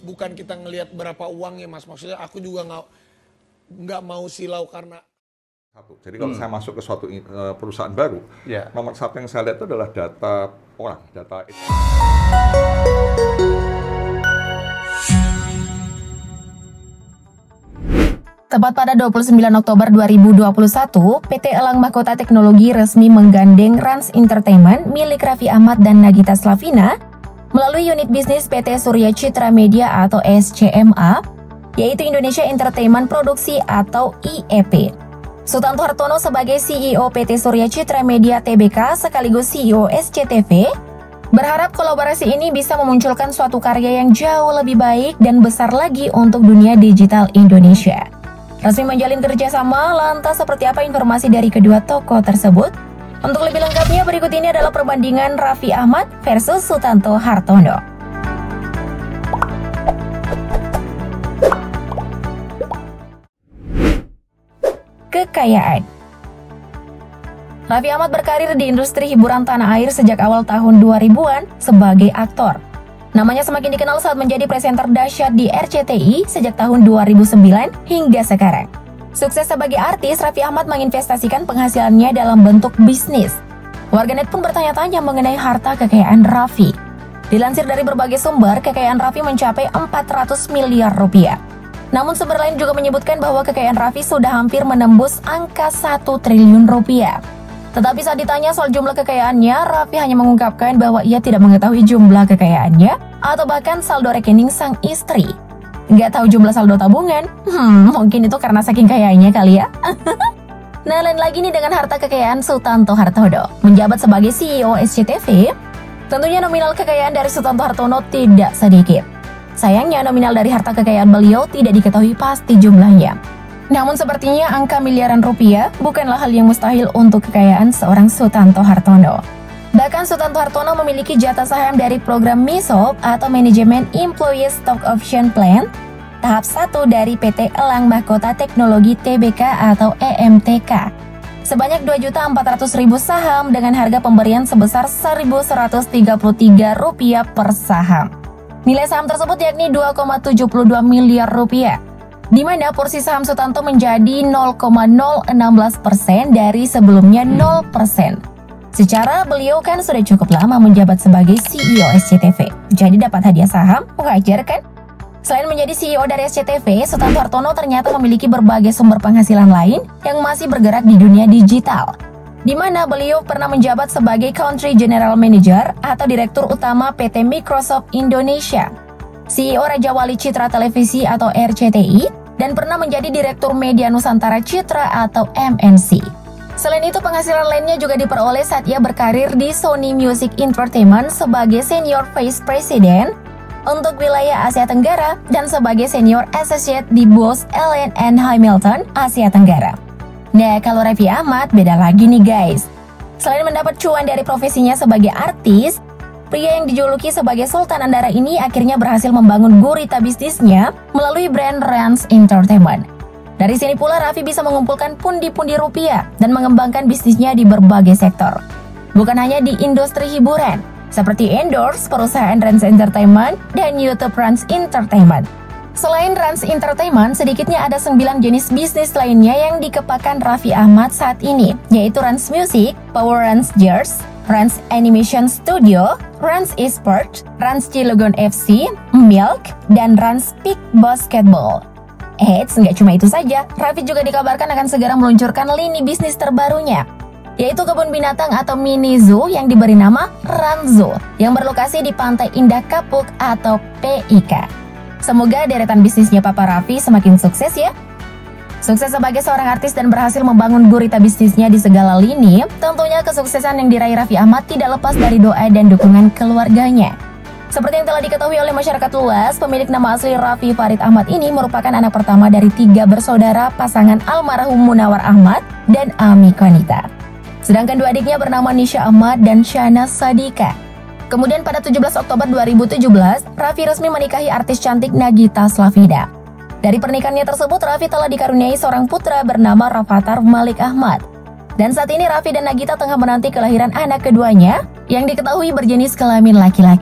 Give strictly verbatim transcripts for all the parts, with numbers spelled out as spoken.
bukan kita ngelihat berapa uangnya mas, maksudnya aku juga nggak nggak mau silau karena satu. Jadi kalau hmm. saya masuk ke suatu uh, perusahaan baru, yeah. nomor satu yang saya lihat itu adalah data orang, data. Tepat pada dua puluh sembilan Oktober dua ribu dua puluh satu, P T Elang Mahkota Teknologi resmi menggandeng Rans Entertainment milik Raffi Ahmad dan Nagita Slavina melalui unit bisnis P T Surya Citra Media atau S C M A, yaitu Indonesia Entertainment Produksi atau I E P. Sutanto Hartono sebagai C E O P T Surya Citra Media T B K sekaligus C E O S C T V berharap kolaborasi ini bisa memunculkan suatu karya yang jauh lebih baik dan besar lagi untuk dunia digital Indonesia. Resmi menjalin kerjasama, lantas seperti apa informasi dari kedua tokoh tersebut? Untuk lebih lengkapnya, berikut ini adalah perbandingan Raffi Ahmad versus Sutanto Hartono. Kekayaan. Raffi Ahmad berkarir di industri hiburan tanah air sejak awal tahun dua ribuan sebagai aktor. Namanya semakin dikenal saat menjadi presenter dahsyat di R C T I sejak tahun dua ribu sembilan hingga sekarang. Sukses sebagai artis, Raffi Ahmad menginvestasikan penghasilannya dalam bentuk bisnis. Warganet pun bertanya-tanya mengenai harta kekayaan Raffi. Dilansir dari berbagai sumber, kekayaan Raffi mencapai empat ratus miliar rupiah. Namun sumber lain juga menyebutkan bahwa kekayaan Raffi sudah hampir menembus angka satu triliun rupiah. Tetapi saat ditanya soal jumlah kekayaannya, Raffi hanya mengungkapkan bahwa ia tidak mengetahui jumlah kekayaannya atau bahkan saldo rekening sang istri. Nggak tahu jumlah saldo tabungan? Hmm, mungkin itu karena saking kayanya kali ya. Nah, lain lagi nih dengan harta kekayaan Sutanto Hartono. Menjabat sebagai C E O S C T V, tentunya nominal kekayaan dari Sutanto Hartono tidak sedikit. Sayangnya nominal dari harta kekayaan beliau tidak diketahui pasti jumlahnya. Namun sepertinya angka miliaran rupiah bukanlah hal yang mustahil untuk kekayaan seorang Sutanto Hartono. Bahkan Sutanto Hartono memiliki jatah saham dari program M I S O P atau Manajemen Employee Stock Option Plan tahap satu dari P T Elang Mahkota Teknologi T B K atau E M T K. Sebanyak dua juta empat ratus ribu saham dengan harga pemberian sebesar seribu seratus tiga puluh tiga rupiah per saham. Nilai saham tersebut yakni dua koma tujuh dua miliar rupiah. Di mana porsi saham Sutanto menjadi nol koma nol satu enam persen dari sebelumnya nol persen. Secara beliau kan sudah cukup lama menjabat sebagai C E O S C T V, jadi dapat hadiah saham, wajar kan? Selain menjadi C E O dari S C T V, Sutanto Hartono ternyata memiliki berbagai sumber penghasilan lain yang masih bergerak di dunia digital. Di mana beliau pernah menjabat sebagai Country General Manager atau Direktur Utama P T Microsoft Indonesia, C E O Raja Wali Citra Televisi atau R C T I, dan pernah menjadi Direktur Media Nusantara Citra atau M N C. Selain itu, penghasilan lainnya juga diperoleh saat ia berkarir di Sony Music Entertainment sebagai Senior Vice President untuk wilayah Asia Tenggara dan sebagai Senior Associate di Bose Allen and Hamilton, Asia Tenggara. Nah, kalau Raffi Ahmad beda lagi nih guys. Selain mendapat cuan dari profesinya sebagai artis, pria yang dijuluki sebagai Sultan Andara ini akhirnya berhasil membangun gurita bisnisnya melalui brand Rans Entertainment. Dari sini pula Raffi bisa mengumpulkan pundi-pundi rupiah dan mengembangkan bisnisnya di berbagai sektor. Bukan hanya di industri hiburan, seperti endorse perusahaan Rans Entertainment dan YouTube Rans Entertainment. Selain Rans Entertainment, sedikitnya ada sembilan jenis bisnis lainnya yang dikepakkan Raffi Ahmad saat ini, yaitu Rans Music, Power Rans Gears, Rans Animation Studio, Rans Esports, Rans Cilegon F C, Milk, dan Rans Peak Basketball. Eits, nggak cuma itu saja, Raffi juga dikabarkan akan segera meluncurkan lini bisnis terbarunya, yaitu kebun binatang atau mini zoo yang diberi nama Ranzoo, yang berlokasi di Pantai Indah Kapuk atau P I K. Semoga deretan bisnisnya Papa Raffi semakin sukses ya. Sukses sebagai seorang artis dan berhasil membangun gurita bisnisnya di segala lini, tentunya kesuksesan yang diraih Raffi Ahmad tidak lepas dari doa dan dukungan keluarganya. Seperti yang telah diketahui oleh masyarakat luas, pemilik nama asli Raffi Farid Ahmad ini merupakan anak pertama dari tiga bersaudara pasangan almarhum Munawar Ahmad dan Ami Konita. Sedangkan dua adiknya bernama Nisha Ahmad dan Shana Sadika. Kemudian pada tujuh belas Oktober dua ribu tujuh belas, Raffi resmi menikahi artis cantik Nagita Slavina. Dari pernikahannya tersebut, Raffi telah dikaruniai seorang putra bernama Rafathar Malik Ahmad. Dan saat ini Raffi dan Nagita tengah menanti kelahiran anak keduanya yang diketahui berjenis kelamin laki-laki.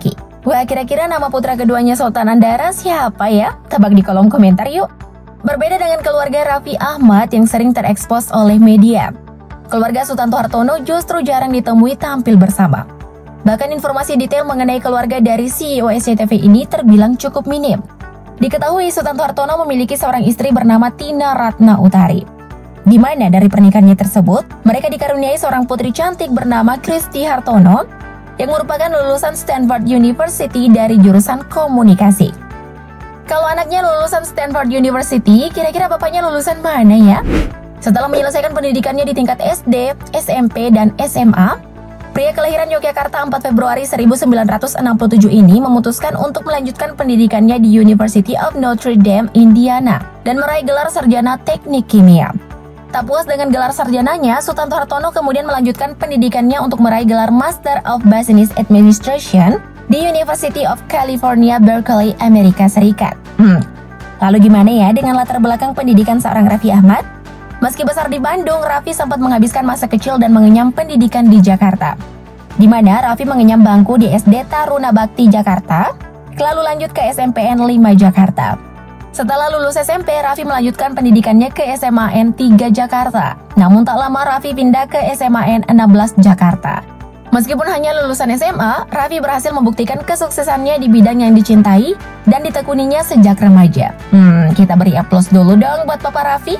Wah, kira-kira nama putra keduanya Sultan Andara siapa ya? Tebak di kolom komentar yuk. Berbeda dengan keluarga Raffi Ahmad yang sering terekspos oleh media, keluarga Sutanto Hartono justru jarang ditemui tampil bersama. Bahkan informasi detail mengenai keluarga dari C E O S C T V ini terbilang cukup minim. Diketahui Sutanto Hartono memiliki seorang istri bernama Tina Ratna Utari, di mana dari pernikahannya tersebut, mereka dikaruniai seorang putri cantik bernama Christy Hartono, yang merupakan lulusan Stanford University dari jurusan komunikasi. Kalau anaknya lulusan Stanford University, kira-kira bapaknya lulusan mana ya? Setelah menyelesaikan pendidikannya di tingkat S D, S M P, dan S M A, pria kelahiran Yogyakarta empat Februari seribu sembilan ratus enam puluh tujuh ini memutuskan untuk melanjutkan pendidikannya di University of Notre Dame, Indiana, dan meraih gelar sarjana teknik kimia. Tak puas dengan gelar sarjananya, Sutanto Hartono kemudian melanjutkan pendidikannya untuk meraih gelar Master of Business Administration di University of California, Berkeley, Amerika Serikat. Hmm. Lalu gimana ya dengan latar belakang pendidikan seorang Raffi Ahmad? Meski besar di Bandung, Raffi sempat menghabiskan masa kecil dan mengenyam pendidikan di Jakarta, di mana Raffi mengenyam bangku di S D Taruna Bakti Jakarta, lalu lanjut ke S M P N lima Jakarta. Setelah lulus S M P, Raffi melanjutkan pendidikannya ke S M A N tiga Jakarta. Namun tak lama Raffi pindah ke S M A N enam belas Jakarta. Meskipun hanya lulusan S M A, Raffi berhasil membuktikan kesuksesannya di bidang yang dicintai dan ditekuninya sejak remaja. Hmm, kita beri aplaus dulu dong buat Papa Raffi.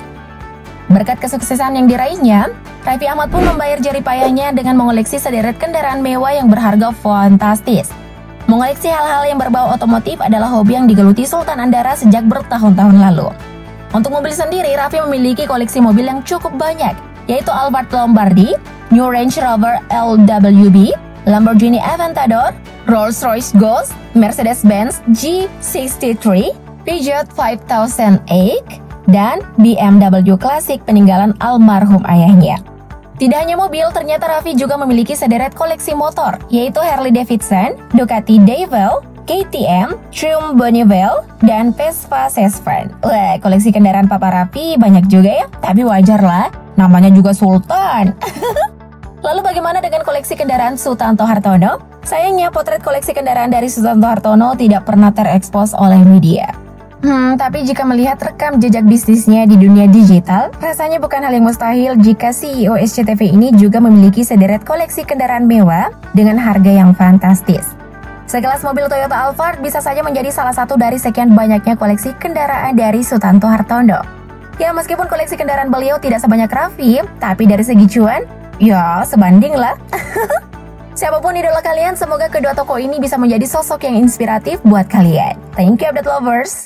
Berkat kesuksesan yang diraihnya, Raffi Ahmad pun membayar jerih payahnya dengan mengoleksi sederet kendaraan mewah yang berharga fantastis. Mengoleksi hal-hal yang berbau otomotif adalah hobi yang digeluti Sultan Andara sejak bertahun-tahun lalu. Untuk mobil sendiri, Raffi memiliki koleksi mobil yang cukup banyak, yaitu Alphard Lombardi, New Range Rover L W B, Lamborghini Aventador, Rolls-Royce Ghost, Mercedes-Benz G enam tiga, Peugeot lima ribu delapan, dan B M W klasik peninggalan almarhum ayahnya. Tidak hanya mobil, ternyata Raffi juga memiliki sederet koleksi motor, yaitu Harley Davidson, Ducati Devil, K T M, Triumph Bonneville, dan Vespa Sesfren. Wah, koleksi kendaraan Papa Raffi banyak juga ya, tapi wajar lah, namanya juga Sultan. Lalu bagaimana dengan koleksi kendaraan Sutanto Hartono? Sayangnya potret koleksi kendaraan dari Sutanto Hartono tidak pernah terekspos oleh media. Hmm, tapi jika melihat rekam jejak bisnisnya di dunia digital, rasanya bukan hal yang mustahil jika C E O S C T V ini juga memiliki sederet koleksi kendaraan mewah dengan harga yang fantastis. Sekelas mobil Toyota Alphard bisa saja menjadi salah satu dari sekian banyaknya koleksi kendaraan dari Sutanto Hartono. Ya, meskipun koleksi kendaraan beliau tidak sebanyak Raffi, tapi dari segi cuan, ya sebanding lah. Siapapun idola kalian, semoga kedua tokoh ini bisa menjadi sosok yang inspiratif buat kalian. Thank you update lovers.